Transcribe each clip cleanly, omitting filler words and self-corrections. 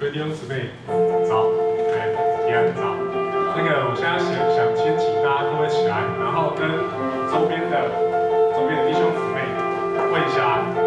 位弟兄姊妹早，平安早。我现在想先请大家各位起来，然后跟周边的弟兄姊妹问一下安。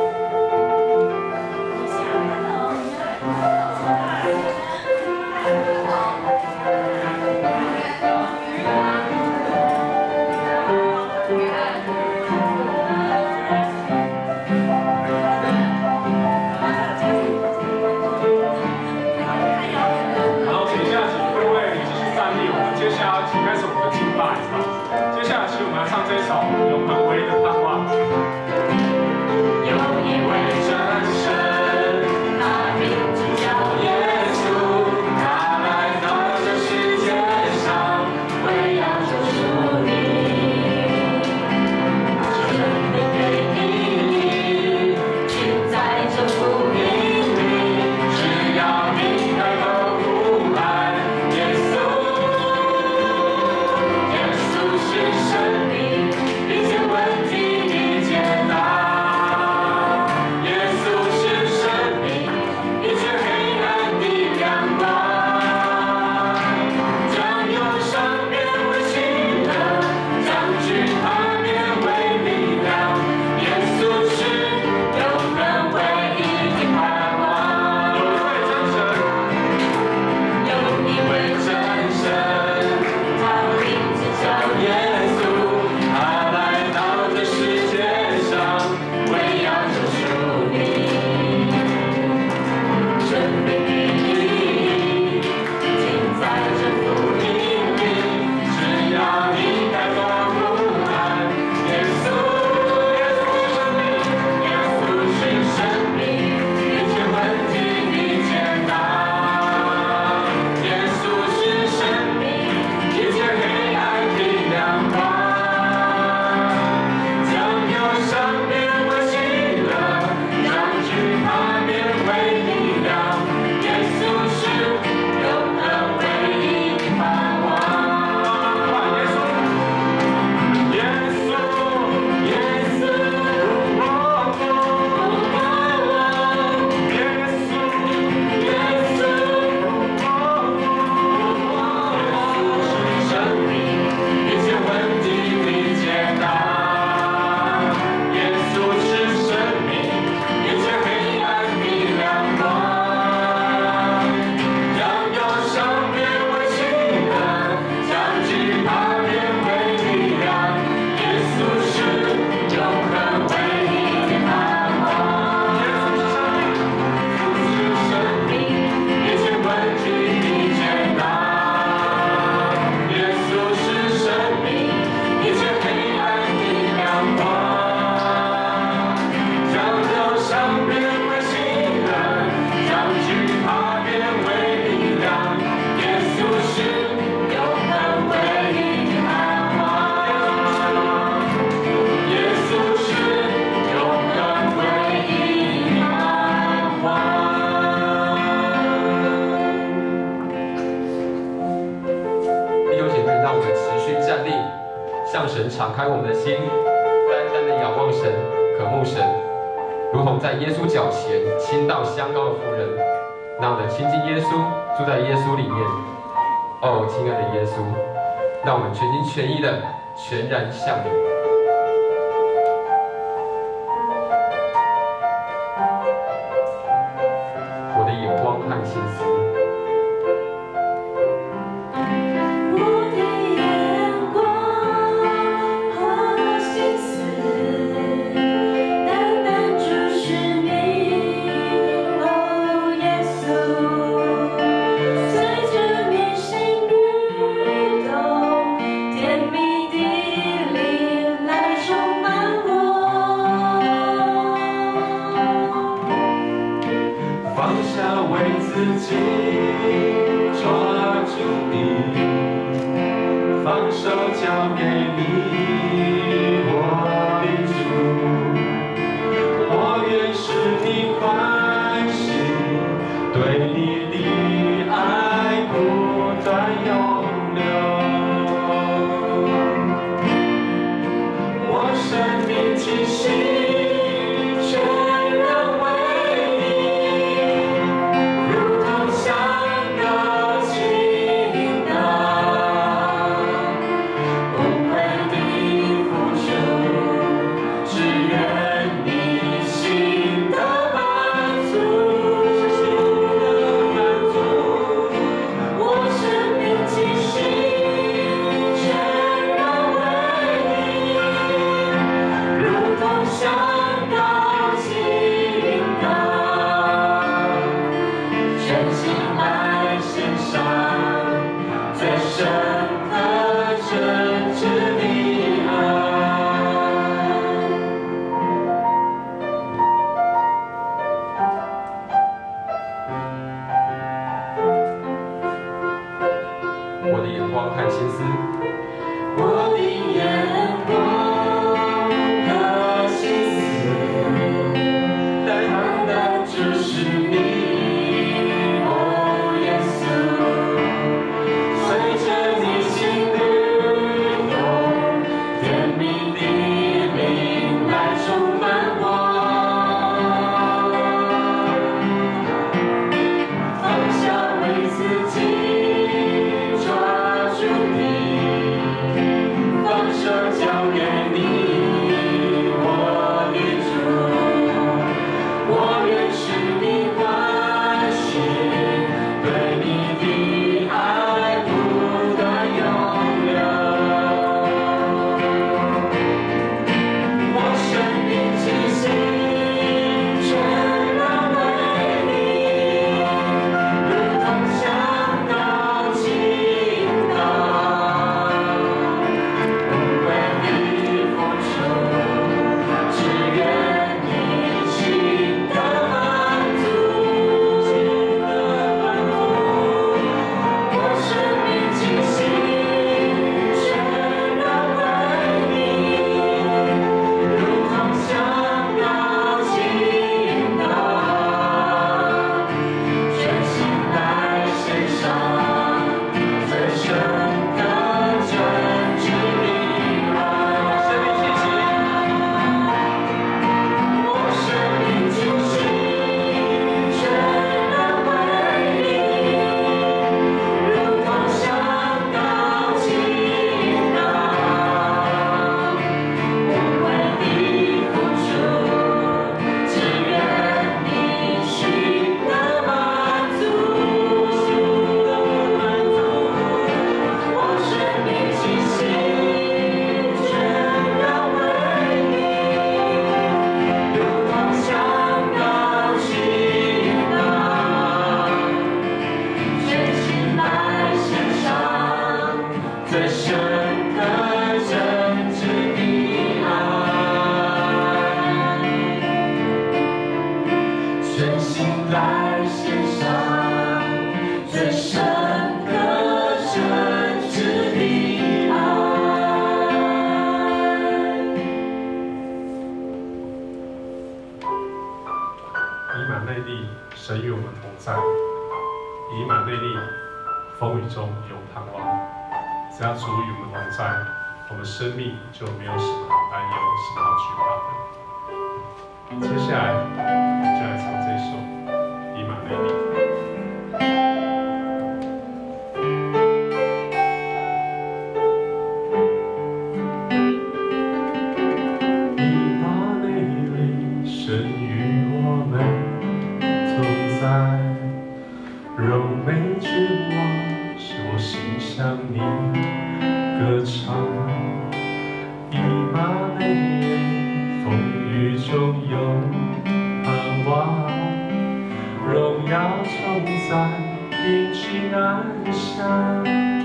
这首永恒唯一的盼望。有一位真神，他名字叫耶稣，他来到这世界上，为要救赎你。生命给你，请在这福音里，只要你开口呼喊耶稣，耶稣是生命。 向神敞开我们的心，单单的仰望神，渴慕神，如同在耶稣脚前倾倒香膏的妇人，那样的亲近耶稣，住在耶稣里面。哦，亲爱的耶稣，让我们全心全意的全然向你。我的眼光和心思。 自己抓住你，放手交给你，我的主，我愿使你欢喜，对你的爱不断永留，我生命气息。全然为你，如同生命就没有什么好担忧、什么好惧怕的。接下来，我们就来唱这首《以马内利》。以马内利，神与我们同在，柔美君王使我心向你歌唱。以马内利，风雨中有盼望，荣耀常在，平静安详。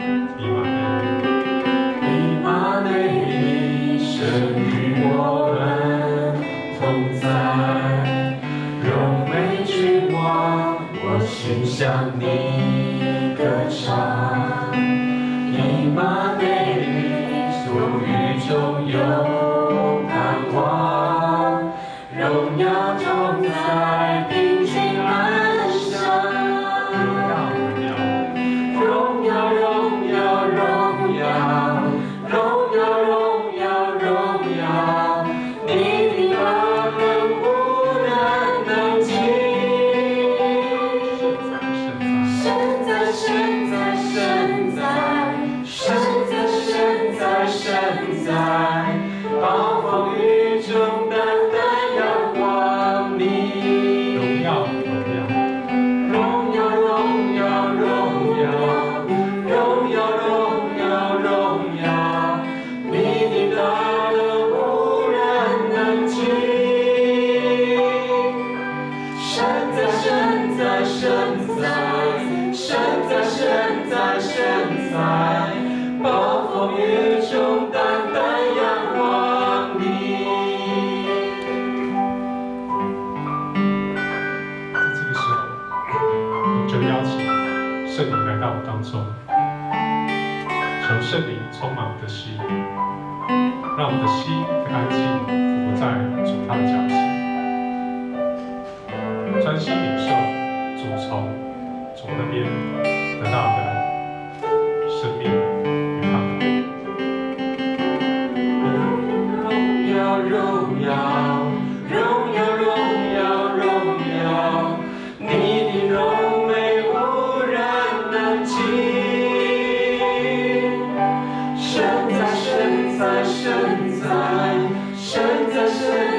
以马内利，神与我们同在，荣美君王，我心向你歌唱。以马内利，风雨中有盼望，荣耀常在，平静安详。荣耀，荣耀，荣耀，荣耀，荣耀，荣耀，你的大能无人能及。神在，神在，神在，神在，神在，神在，暴风雨中单单仰望你。荣耀，荣耀，荣耀，荣耀，荣耀，荣耀，荣耀，你的大能无人能及。神在，神在，神在，神在，神在，神在，暴风雨中单单仰望你。在这个时候，我们就邀请圣灵来到我们当中，求圣灵充满我们的心，让我们的心安静伏在主他的脚前，专心领受主从主那边得到的生命与盼望。荣耀，荣耀，荣耀，荣耀，荣耀，你的荣美无人能及。神在，神在，神在，神在，神